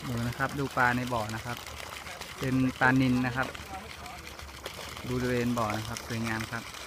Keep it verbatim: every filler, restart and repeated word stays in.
ดูนะครับดูปลาในบ่อนะครับเป็นปลานิลนะครับบริเวณบ่อนะครับสวยงามครับ